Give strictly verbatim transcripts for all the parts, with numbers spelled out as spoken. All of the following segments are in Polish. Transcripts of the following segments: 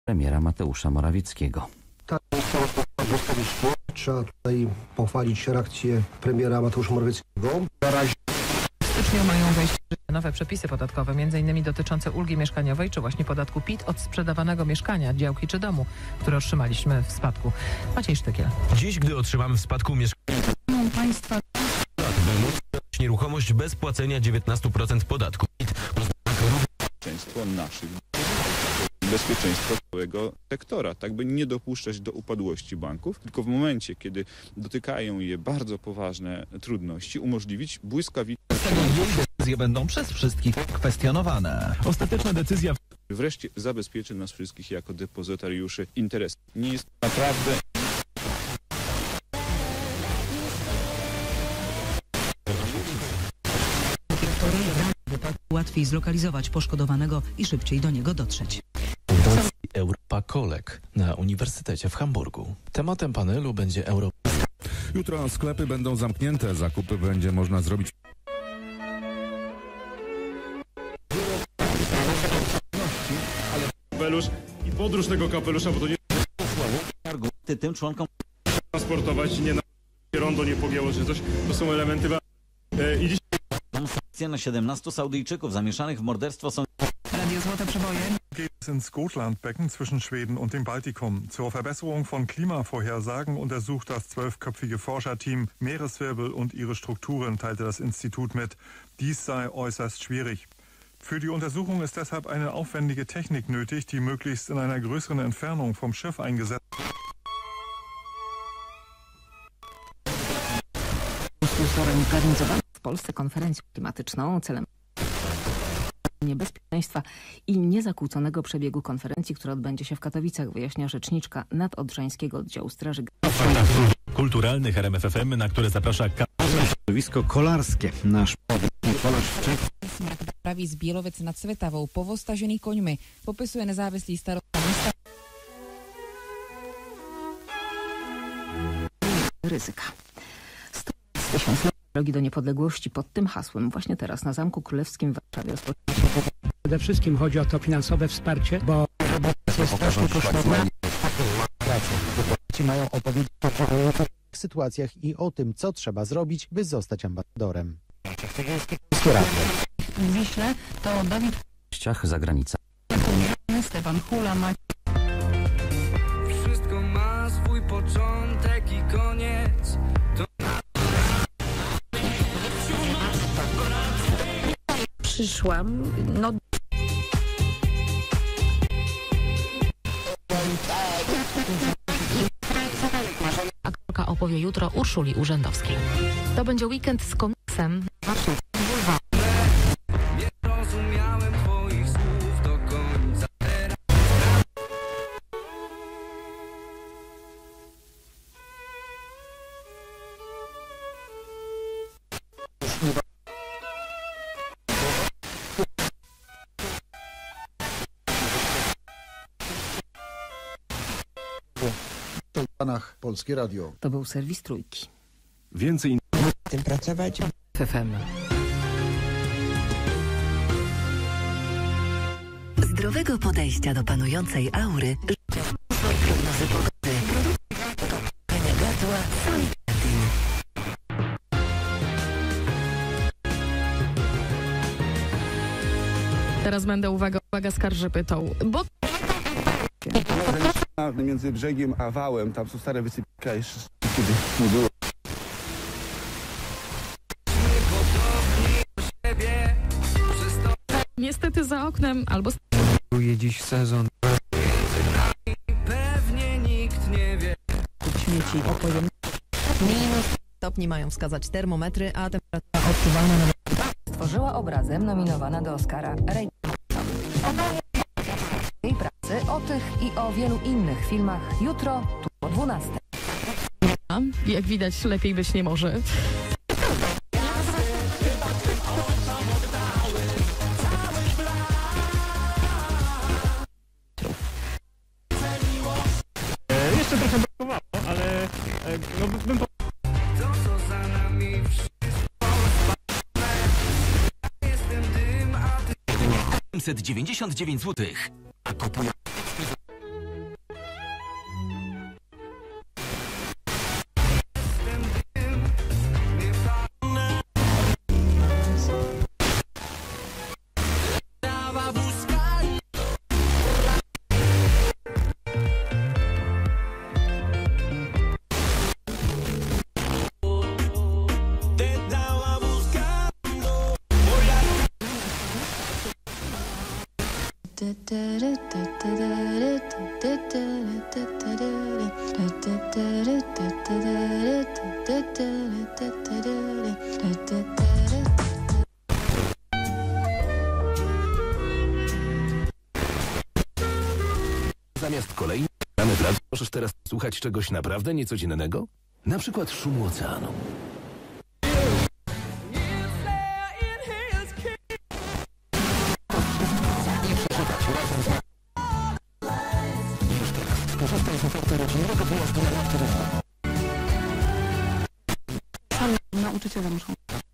premiera Mateusza Morawieckiego. Tak, trzeba tutaj pochwalić reakcję premiera Mateusza Morawieckiego. Na razie W styczniu mają wejść nowe przepisy podatkowe, między innymi dotyczące ulgi mieszkaniowej, czy właśnie podatku P I T od sprzedawanego mieszkania, działki czy domu, które otrzymaliśmy w spadku. Maciej Sztykiel. Dziś, gdy otrzymamy w spadku mieszkanie Państwa by móc sprzedać nieruchomość bez płacenia dziewiętnastu procent podatku P I T. Bezpieczeństwo naszych, bezpieczeństwo całego sektora, tak by nie dopuszczać do upadłości banków, tylko w momencie, kiedy dotykają je bardzo poważne trudności, umożliwić błyskawiczne. Jej decyzje będą przez wszystkich kwestionowane. Ostateczna decyzja Wreszcie zabezpieczy nas wszystkich jako depozytariuszy interesu. Nie jest naprawdę... Łatwiej zlokalizować poszkodowanego i szybciej do niego dotrzeć. Europa Kolek na Uniwersytecie w Hamburgu. Tematem panelu będzie Europa. Jutro sklepy będą zamknięte, zakupy będzie można zrobić. Kapelusz i podróż tego kapelusza, bo to nie Ty tym członkom transportować, nie na rondo nie pogięło czy coś, to są elementy. E, I dziś sankcje na siedemnastu Saudyjczyków zamieszanych w morderstwo są... Radio Złote Przeboje. Geht ins Gotlandbecken zwischen Schweden und dem Baltikum. Zur Verbesserung von Klimavorhersagen untersucht das zwölfköpfige Forscherteam Meereswirbel und ihre Strukturen, teilte das Institut mit. Dies sei äußerst schwierig. Für die Untersuchung ist deshalb eine aufwendige Technik nötig, die möglichst in einer größeren Entfernung vom Schiff eingesetzt wird. Zorganizowano w Polsce konferencję klimatyczną celem niebezpieczeństwa i niezakłóconego przebiegu konferencji, która odbędzie się w Katowicach, wyjaśnia rzeczniczka nadodrzańskiego oddziału Straży Granicznej. kulturalnych R M F F M, na które zaprasza Środowisko kolarskie. Nasz kolarz w Czech. Praví z Bielovic nad Svitavou, povostažený koňmi, popisuje nezávislý starosta města. Ryzyka. sto tysięcy lat drogi do niepodległości pod tym hasłem właśnie teraz na Zamku Królewskim w Warszawie rozpoczyna się. Przede wszystkim chodzi o to finansowe wsparcie, bo jest strasznie kosztowne. Ci mają opowiedzieć o w sytuacjach i o tym, co trzeba zrobić, by zostać ambasadorem. W Wiśle to Dawid Ściach za granicą. Stefan Hula ma... Wszystko ma swój początek i koniec. To... Przyszłam, no... Aktorka opowie jutro Urszuli Urzędowskiej. To będzie weekend z komiksem. Nie rozumiałem twoich słów do końca. w Stanach Polskie Radio. To był serwis Trójki. Więcej W tym pracować w F M. Zdrowego podejścia do panującej aury. Prognozy pogody. Gardła Solidatin. Teraz będę, uwaga, uwaga, skarży tą, bo... Między brzegiem a wałem, tam są stare wysypka, jeszcze kiedy nie było. Niestety za oknem albo... Dziś sezon. Pewnie nikt nie wie. Śmieci opowiem. Minus stopni mają wskazać termometry, a temperatura odczuwalna na... Stworzyła obrazem nominowana do Oscara Ray. Jej pracy o tych i o wielu innych filmach jutro tu o dwunastej. Jak widać, lepiej być nie może. e, jeszcze trochę brakowało, ale e, no bym... To co za nami wszystko. Ja jestem dym, a ty... siedemset dziewięćdziesiąt dziewięć złotych. A kupuję... Zamiast kolejnych ramy w radiu możesz teraz słuchać czegoś naprawdę niecodziennego? Na przykład szumu oceanu. Nie przeżywać razem z nami. Już teraz skorzystaj z oferty rodzinnego wyjazdu na naturę. Sami nauczyciele muszą.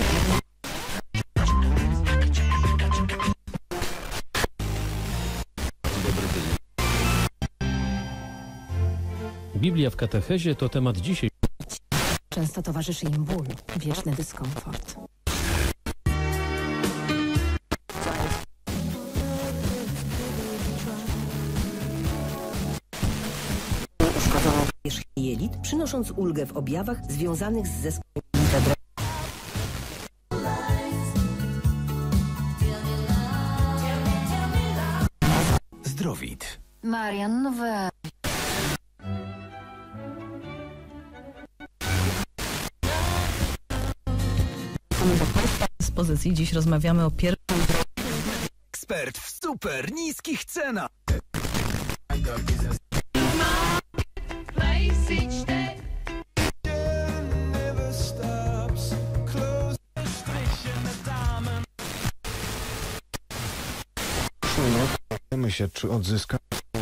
Biblia w katechezie to temat dzisiaj. Często towarzyszy im ból, wieczny dyskomfort. Uszkodzoną powierzchnię jelit, przynosząc ulgę w objawach związanych z zespołem Fedra. Zdrowit. Marian, no we... Z pozycji dziś rozmawiamy o pierwszym... Ekspert w super niskich cenach. Wiemy się, czy odzyska.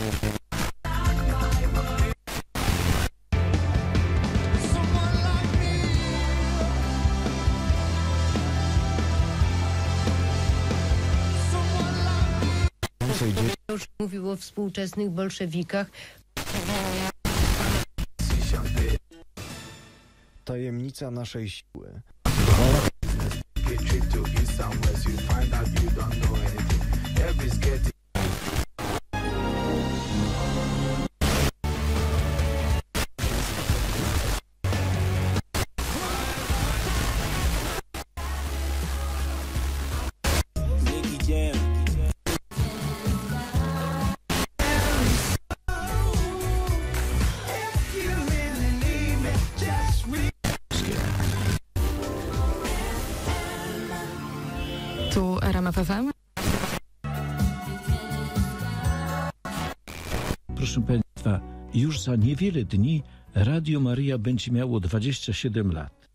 Już mówił o współczesnych bolszewikach. Tajemnica naszej siły. Tu R M F F M. Proszę Państwa, już za niewiele dni Radio Maryja będzie miało dwadzieścia siedem lat.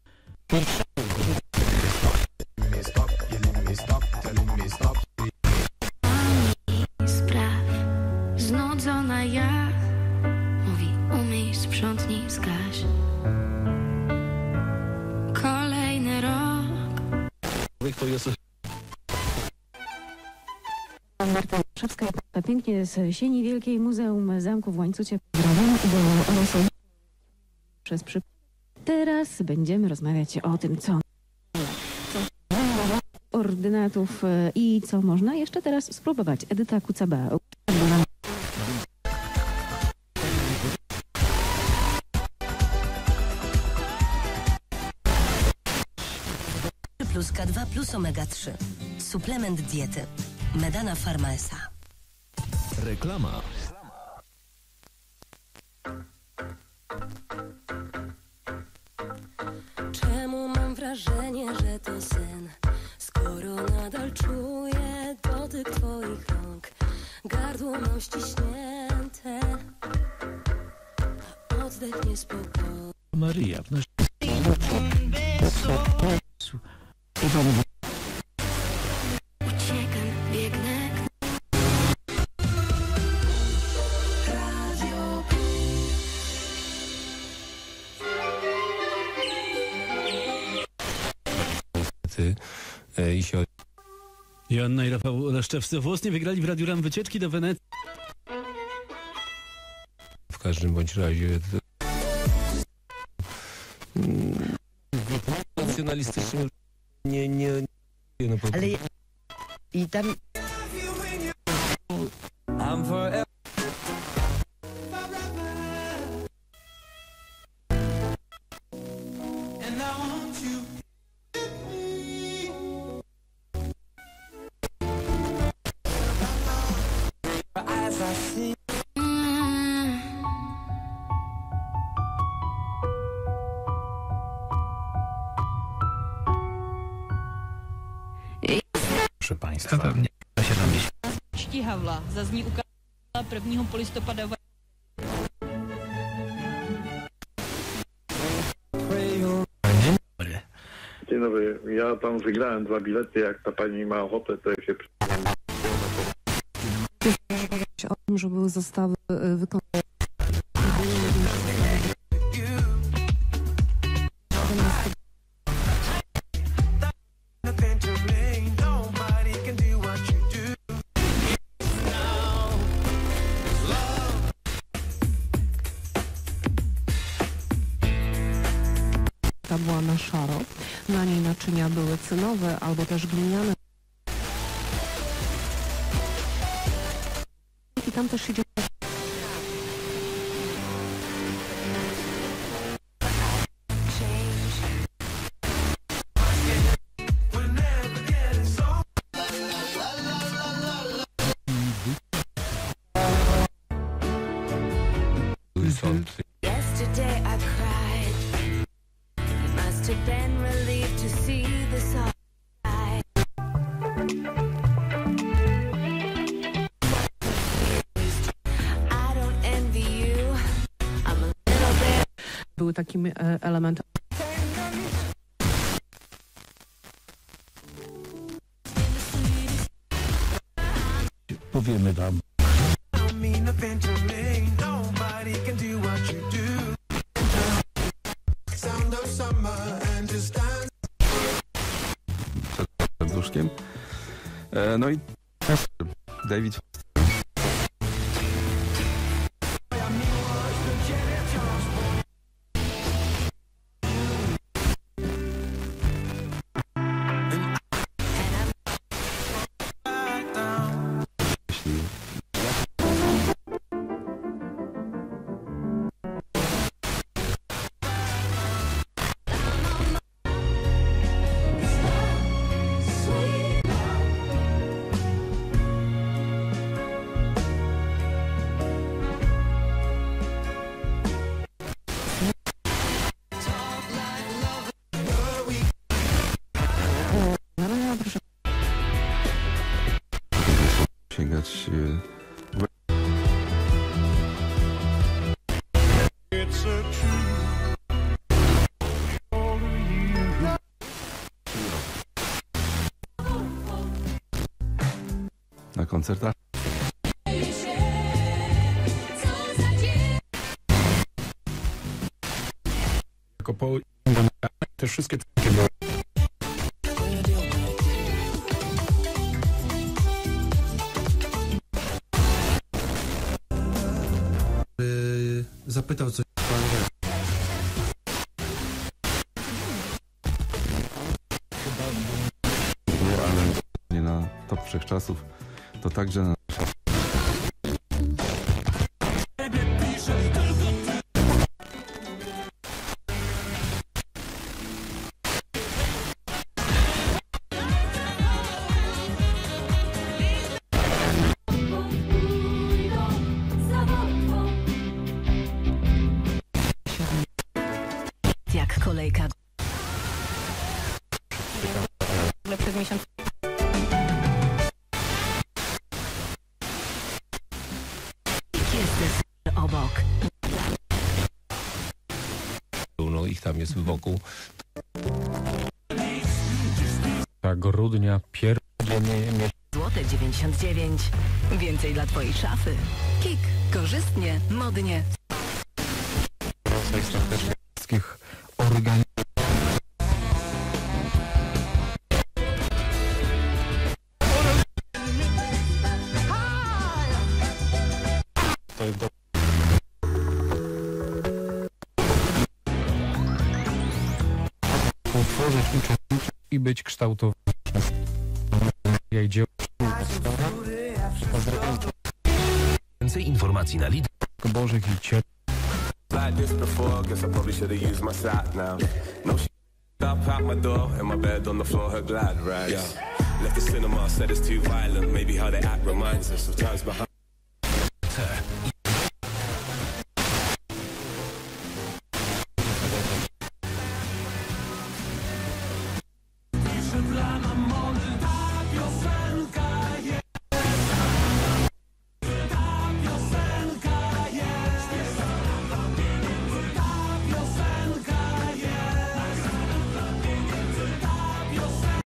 Spraw, znudzona ja, mówi umyj, sprzątnij, zgaś. Kolejny rok. To jest... Marta Warszawska, pięknie z Sieni Wielkiej, Muzeum Zamku w Łańcucie. Pozdrawiam, bo rosą przez przy... Teraz będziemy rozmawiać o tym, co ordynatów i co można jeszcze teraz spróbować. Edyta Kucaba. Plus K dwa plus omega trzy. Suplement diety. Medana Pharma S A. Reklama. Czemu mam wrażenie, że to sen? Skoro nadal czuję dotyk twoich rąk, gardło mam ściśnięte, a oddech niespokojny. Maryja w naszym... Uciekam, biegnę. Ty e, i się... Joanna i Rafał Leszczewscy włosnie wygrali w Radiu Ram wycieczki do Wenecji. W każdym bądź razie... W nacjonalistycznym nie, nie, nie no, Ale i tam... I'm forever. And I want you. Proszę Państwa. Pewnie się tam gdzieś. Štihavla zazní ukázala prvního listopadu. Dzień dobry. Dzień dobry. Ja tam wygrałem dwa bilety. Jak ta pani ma ochotę, to ja się... O tym, żeby zostały wykonane. Ta była na szaro. Na niej naczynia były cynowe albo też gliniane. I tam też idzie... Yesterday I cried. It must have been relieved to see the sun. I don't envy you. I'm a little bit. Były takim e, elementem. Powiemy wam. Przed łóżkiem. E, no i David. Sięgać na koncertach. Jako po te wszystkie takie były. Zapytał coś pan. Ale nie na top wszechczasów, to także na... Jak kolejka. Przez miesiąc. Jest obok. No ich tam jest wokół. Tak, grudnia, pierwszy Złote dziewięćdziesiąt dziewięć. Więcej dla twojej szafy. Kik. Korzystnie, modnie. wszystkich organizacji. To jest do... Utworzyć uczestniczy i być kształtowany. Ja idzie... Więcej informacji na Lidl. Bożych i Cię. Like this before, guess I probably should have used my sat now. No, she up out my door, in my bed on the floor, her glad rags. Yeah. Left the cinema, said it's too violent. Maybe how they act reminds us of times behind.